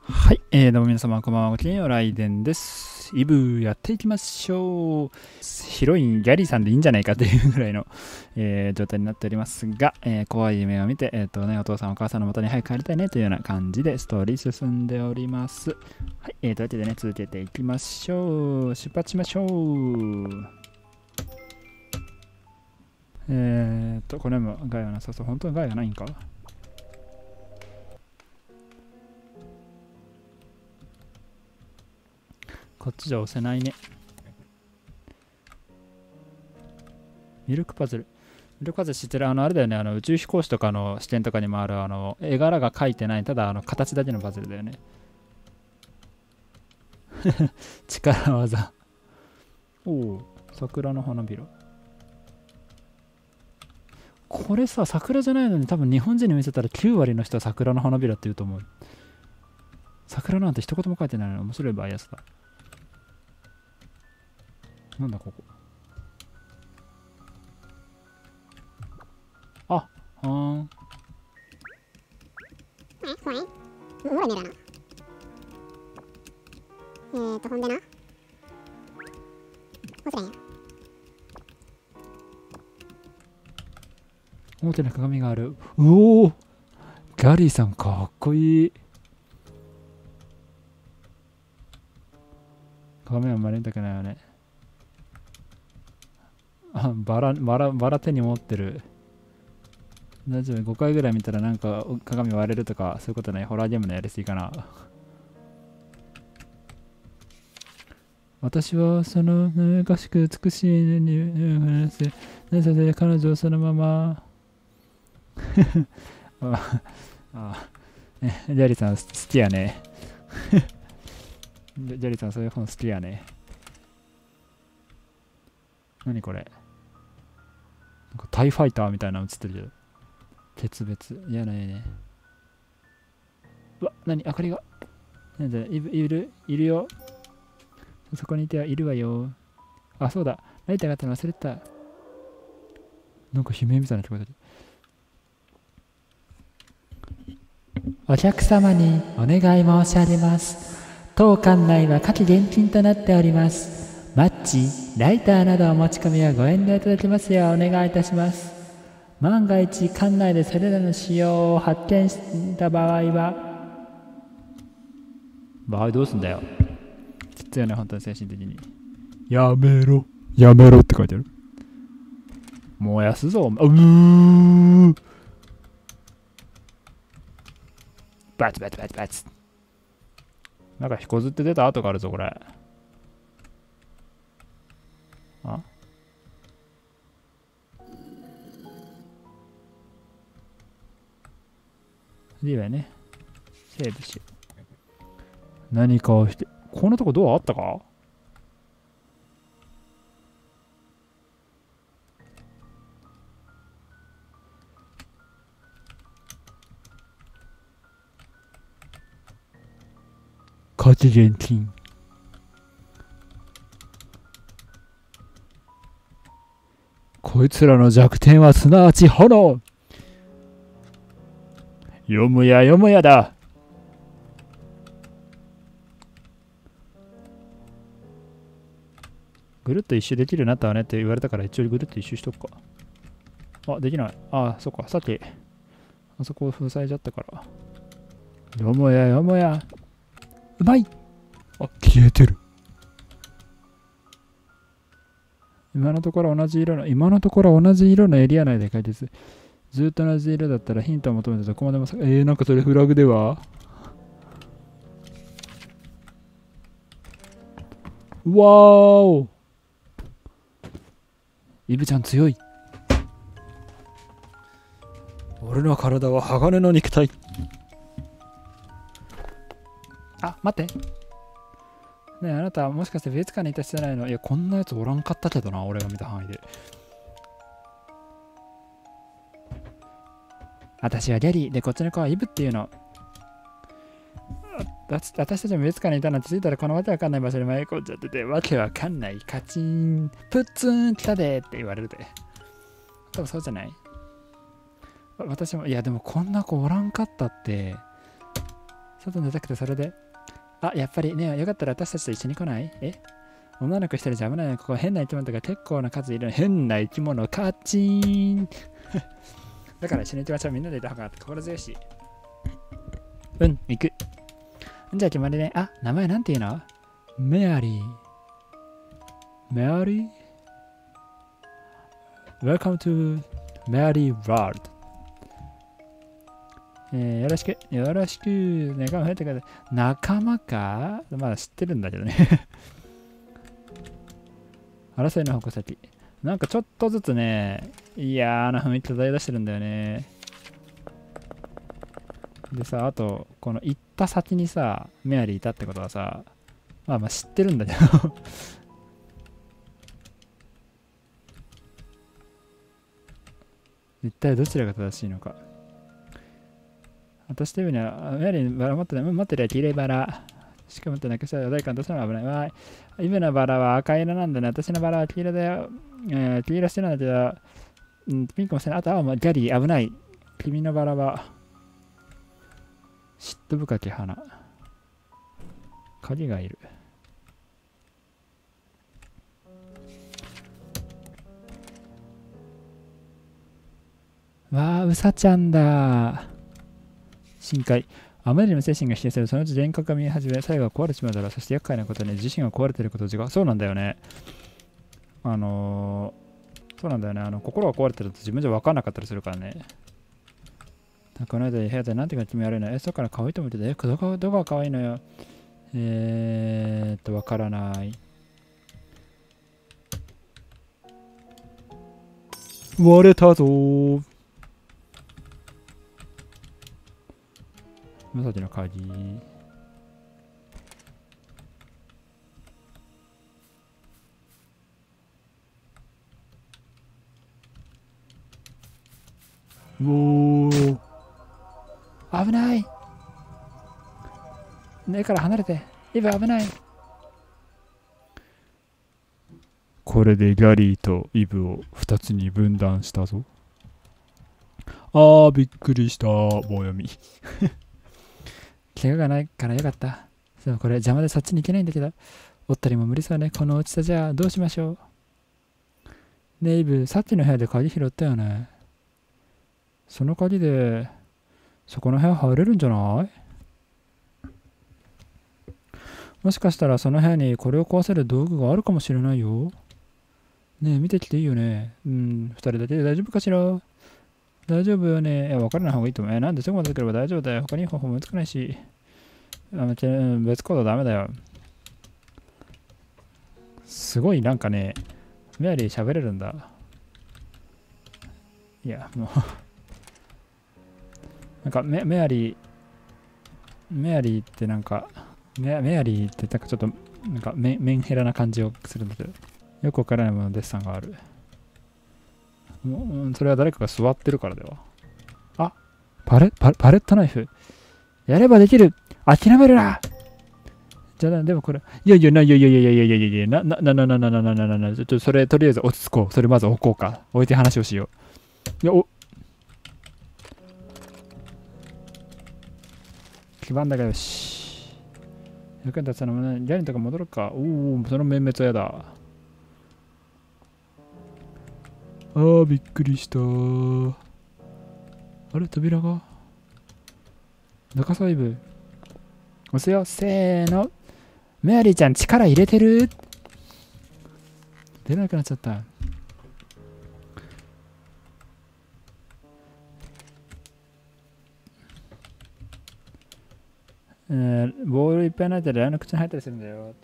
はい、どうも皆様こんばんは、ごきげんよう、ライデンです。イブやっていきましょう。ヒロインギャリーさんでいいんじゃないかというぐらいの、状態になっておりますが、怖い夢を見て、お父さんお母さんの元に早く帰りたいねというような感じでストーリー進んでおります。はい、というわけでね、続けていきましょう。出発しましょう。これも害はなさそう。本当に害がないんか？こっちじゃ押せないね。ミルクパズル。ミルクパズル知ってる？あれだよね。宇宙飛行士とかの視点とかにもある、絵柄が描いてない、ただ形だけのパズルだよね。力技。おお、桜の花びら。これさ、桜じゃないのに多分日本人に見せたら9割の人は桜の花びらって言うと思う。桜なんて一言も書いてないのに面白いバイアスだ。なんだここ。あ、はーん。 怖い。おもろいねだな。ほんでな。面白いんや。 大きな鏡がある。うおー、ギャリーさんかっこいい。鏡は丸いんだけないよね。あ、バラ手に持ってる。大丈夫？ 5 回ぐらい見たらなんか鏡割れるとかそういうことない？ホラーゲームのやりすぎかな。私はその賢く美しいに話す。なぜで彼女をそのままジャリさん好きやね。ジャリさんそういう本好きやね。何これ？なんかタイファイターみたいなの映ってるけど。鉄別。嫌なね。うわ、何？明かりが。なんだ、いるよ。そこにいてはいるわよ。あ、そうだ。ライターがあったの忘れてた。なんか悲鳴みたいな聞こえた。お客様にお願い申し上げます。当館内は夏季厳禁となっております。マッチ、ライターなどお持ち込みはご遠慮いただきますようお願いいたします。万が一館内でそれらの使用を発見した場合どうすんだよ。きついよね、本当に精神的に。やめろって書いてある。燃やすぞ。バツ。なんか彦ずって出た跡があるぞ、これ。あ、いいわよね。セーブしよう。何かをして。こんなとこドアあったか？夏季厳禁。こいつらの弱点はすなわち炎。よむやだ。ぐるっと一周できるようになったわねって言われたから一応ぐるっと一周しとくか。あ、できない。あ、そっか。さっき、あそこを塞いじゃったから。よもや。うまい。あ、消えてる。今のところ同じ色のエリア内で解決。ずっと同じ色だったらヒントを求めてどこまでもなんかそれフラグでは？わーお。イブちゃん強い。俺の体は鋼の肉体。あ、待って。ねえ、あなたもしかして別館にいた人じゃないの？いや、こんなやつおらんかったけどな、俺が見た範囲で。私はギャリーで、こっちの子はイブっていうの。私たちも別館にいたなんてついたらこのわけわかんない場所に迷い込んじゃってて、わけわかんない、カチン、プッツン来たでって言われるで。多分そうじゃない？私も、いやでもこんな子おらんかったって、 外に出たくてそれで。あ、やっぱりね、よかったら私たちと一緒に来ない？女の子一人じゃ危ないよ。ここ変な生き物とか結構な数いる。変な生き物、カチーンだから一緒に行きましょう。みんなでいた方が心強いし。うん、行く。じゃあ決まりね。あ、名前なんていうの？メアリー。メアリー ?Welcome to メアリーワールド。よろしく、よろしく。仲間増えてください。仲間か？まだ知ってるんだけどね。争いの矛先。なんかちょっとずつね、嫌な雰囲気漂い出してるんだよね。でさ、あと、この行った先にさ、メアリーいたってことはさ、まあ知ってるんだけど一体どちらが正しいのか。私というには、メアリーバラ持ってない。持ってるよ、黄色いバラ。しかもってなくしたら誰かとしても危ない。わーい。イブのバラは赤色なんだね。私のバラは黄色だよ。黄色してるんだけど、ピンクもしてない。あと青もギャリー危ない。君のバラは、嫉妬深き花。鍵がいる。わあ、うさちゃんだ。深海。あまりにも精神が否定する。そのうち幻覚が見え始め、最後は壊れてしまうだろう。そして厄介なことに自身が壊れていることを自覚。そうなんだよね。そうなんだよね。心が壊れてると自分じゃ分かんなかったりするからね。この間部屋でなんてか気味悪いの。そっから可愛いと思ってた。どこが可愛いのよ。わからない。割れたぞー。紫の鍵。うおー。危ない。根から離れて。イブ危ない。これでギャリーとイブを2つに分断したぞ。びっくりした。棒読み。怪我がないからよかった。そう、これ邪魔でそっちに行けないんだけど。おったりも無理そうね。この落ちたじゃあどうしましょう。ねえイブ、さっきの部屋で鍵拾ったよね。その鍵で、そこの部屋入れるんじゃない？もしかしたらその部屋にこれを壊せる道具があるかもしれないよ。ねえ、見てきていいよね。二人だけで大丈夫かしら？大丈夫よね。分からない方がいいと思う。なんでそこまで来れば大丈夫だよ。他にいい方法もつかないし。別行動ダメだよ。すごいなんかね、メアリー喋れるんだ。いや、もうなんかメアリーってなんか、メアリーってなんかちょっと、なんかメンヘラな感じをするんだけど、よくわからないもののデッサンがある。それは誰かが座ってるからでは。あ、パレットナイフ。やればできる。諦めるな。じゃあ、でもこれ、いや、それとりあえず落ち着こう。それまず置こうか。置いて話をしよう。いや、基盤だけどし。役に立つのもね、ギャリンとか戻るか。その面滅はやだ。びっくりした。あれ、扉が中細部。押すよ。せーの。メアリーちゃん、力入れてる？出なくなっちゃった。ボールいっぱいになったら、の口に入ったりするんだよ。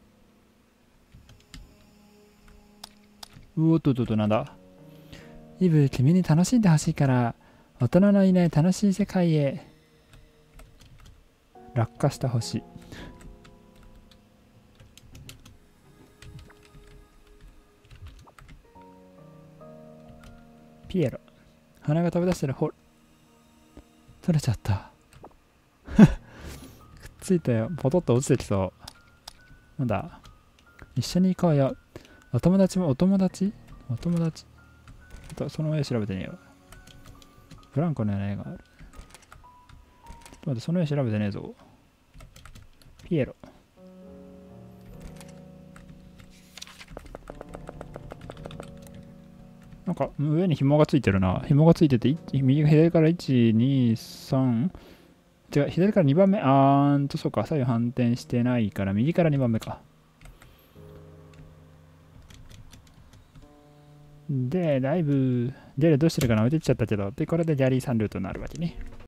なんだ。イブ、君に楽しんでほしいから、大人のいない楽しい世界へ。落下した星。ピエロ。鼻が飛び出してる。取れちゃった。くっついたよ。ポトッと落ちてきそう。なんだ。一緒に行こうよ。お友達？その絵調べてねえよ。ブランコの絵がある。ちょっと待って、その絵調べてねえぞ。 ピエロ。なんか上に紐がついてるな。紐がついてて、右左から1、2、3。違う、左から2番目。そうか。左右反転してないから、右から2番目か。で、だいぶ、どうしてるかな置いてっちゃったけど、で、これでギャリーさんルートになるわけね。